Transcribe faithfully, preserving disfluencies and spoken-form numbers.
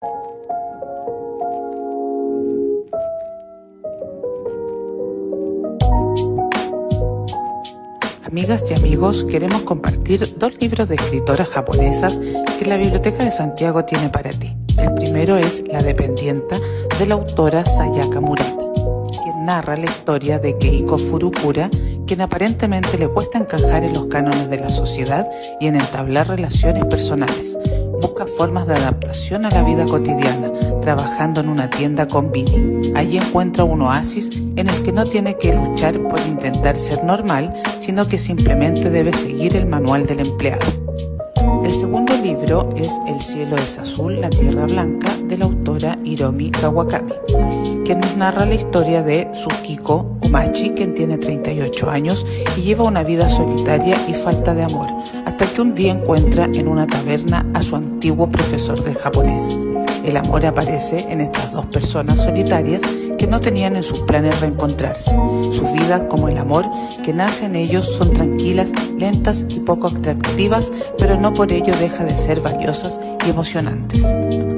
Amigas y amigos, queremos compartir dos libros de escritoras japonesas que la Biblioteca de Santiago tiene para ti. El primero es La dependienta, de la autora Sayaka Murata, quien narra la historia de Keiko Furukura, quien aparentemente le cuesta encajar en los cánones de la sociedad y en entablar relaciones personales. Busca formas de adaptación a la vida cotidiana, trabajando en una tienda konbini. Allí encuentra un oasis en el que no tiene que luchar por intentar ser normal, sino que simplemente debe seguir el manual del empleado. El segundo libro es El cielo es azul, la tierra blanca, de la autora Hiromi Kawakami, quien nos narra la historia de Tsukiko Umachi, quien tiene treinta y ocho años y lleva una vida solitaria y falta de amor, hasta que un día encuentra en una taberna a su antiguo profesor de japonés. El amor aparece en estas dos personas solitarias que no tenían en sus planes reencontrarse. Sus vidas, como el amor que nace en ellos, son tranquilas, lentas y poco atractivas, pero no por ello deja de ser valiosas y emocionantes.